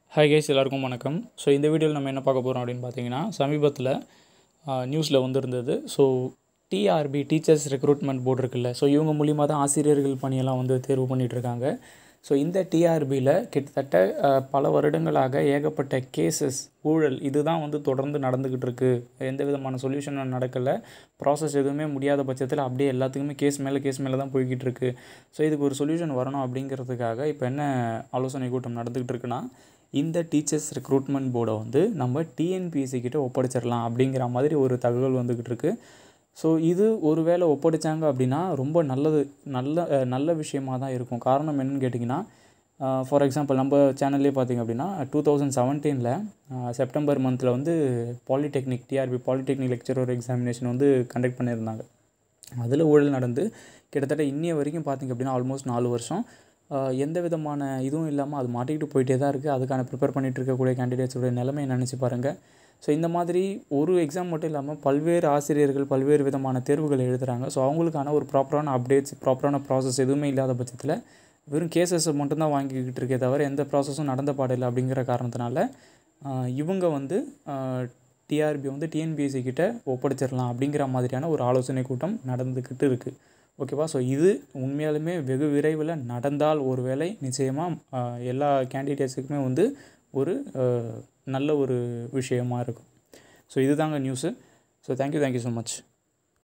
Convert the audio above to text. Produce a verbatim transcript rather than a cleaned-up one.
Hi guys, எல்லாருக்கும் வணக்கம். So இந்த வீடியோவில் நம்ம என்ன பார்க்க போகிறோம் அப்படின்னு பார்த்தீங்கன்னா, சமீபத்தில் நியூஸில் வந்திருந்தது. So TRB teachers recruitment board இருக்குல்ல, ஸோ இவங்க மூலிமா தான் ஆசிரியர்கள் பணியெல்லாம் வந்து தேர்வு பண்ணிகிட்ருக்காங்க. ஸோ இந்த டிஆர்பியில் கிட்டத்தட்ட பல வருடங்களாக ஏகப்பட்ட கேசஸ், ஊழல் இது தான் வந்து தொடர்ந்து நடந்துக்கிட்டு இருக்குது. எந்த விதமான சொல்யூஷனும் நடக்கலை. ப்ராசஸ் எதுவுமே முடியாத பட்சத்தில் அப்படியே எல்லாத்துக்குமே கேஸ் மேலே கேஸ் மேலே தான் போய்கிட்டு இருக்குது. ஸோ இதுக்கு ஒரு சொல்யூஷன் வரணும் அப்படிங்கிறதுக்காக இப்போ என்ன ஆலோசனை கூட்டம் நடந்துக்கிட்டு இருக்குன்னா, இந்த டீச்சர்ஸ் ரெக்ரூட்மெண்ட் போர்டை வந்து நம்ம டிஎன்பிஎஸ்சி கிட்ட ஒப்படைச்சிடலாம் அப்படிங்கிற மாதிரி ஒரு தகவல் வந்துக்கிட்டு இருக்குது. ஸோ இது ஒரு வேளை ஒப்படைச்சாங்க அப்படின்னா ரொம்ப நல்லது, நல்ல நல்ல விஷயமாக தான் இருக்கும். காரணம் என்னென்னு கேட்டிங்கன்னா, ஃபார் எக்ஸாம்பிள் நம்ம சேனல்லே பார்த்திங்க அப்படின்னா டூ தௌசண்ட் செவன்டீனில் செப்டம்பர் மந்தில் வந்து polytechnic TRB polytechnic lecturer examination வந்து கண்டக்ட் பண்ணியிருந்தாங்க. அதில் ஊழல் நடந்து கிட்டத்தட்ட இன்னைய வரைக்கும் பார்த்திங்க அப்படின்னா ஆல்மோஸ்ட் நாலு வருஷம் எந்த விதமான இதுவும் இல்லாமல் அது மாட்டிக்கிட்டு போயிட்டே தான் இருக்குது. அதுக்கான ப்ரிப்பேர் பண்ணிகிட்டு இருக்கக்கூடிய கேண்டிடேட்ஸோடைய நிலைமையை நினச்சி பாருங்கள். ஸோ இந்த மாதிரி ஒரு எக்ஸாம் மட்டும் இல்லாமல் பல்வேறு ஆசிரியர்கள் பல்வேறு விதமான தேர்வுகள் எழுதுகிறாங்க. ஸோ அவங்களுக்கான ஒரு ப்ராப்பரான அப்டேட்ஸ், ப்ராப்பரான ப்ராசஸ் எதுவுமே இல்லாத பட்சத்தில் வெறும் கேசஸை மட்டும்தான் வாங்கிக்கிட்டு இருக்கே தவிர எந்த ப்ராசஸும் நடந்த பாடில்லை. அப்படிங்கிற காரணத்தினால இவங்க வந்து டிஆர்பி வந்து டிஎன்பிஎஸ்சி கிட்ட ஒப்படைச்சிடலாம் அப்படிங்கிற மாதிரியான ஒரு ஆலோசனை கூட்டம் நடந்துக்கிட்டு இருக்குது. ஓகேவா? ஸோ இது உண்மையாலுமே வெகு விரைவில் நடந்தால் ஒரு வேளை நிச்சயமாக எல்லா கேண்டிடேட்ஸுக்குமே வந்து ஒரு நல்ல ஒரு விஷயமாக இருக்கும். ஸோ இதுதாங்க news. So thank you thank you so much.